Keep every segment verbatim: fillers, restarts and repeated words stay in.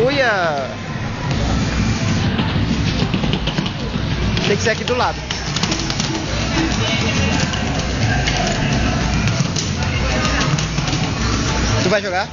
Uia! Tem que ser aqui do lado. Tu vai jogar?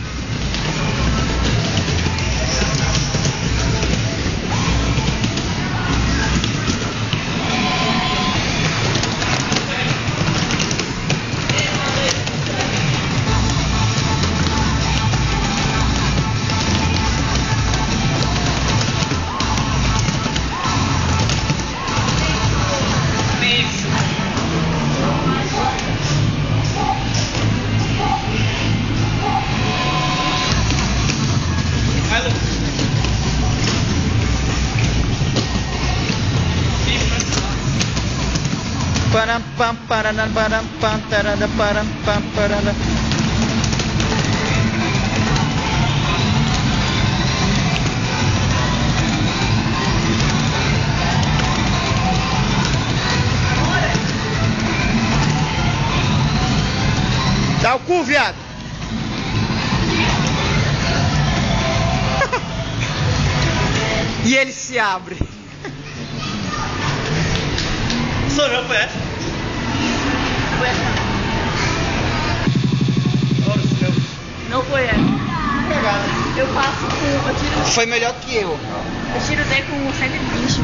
Param pam param param pam tarada param pam parada. Dá o cu, viado. E ele se abre. Sou eu, foi essa? Foi essa. Não foi essa. Eu faço com. Eu tiro. Foi melhor que eu. Eu tiro D com cento e vinte.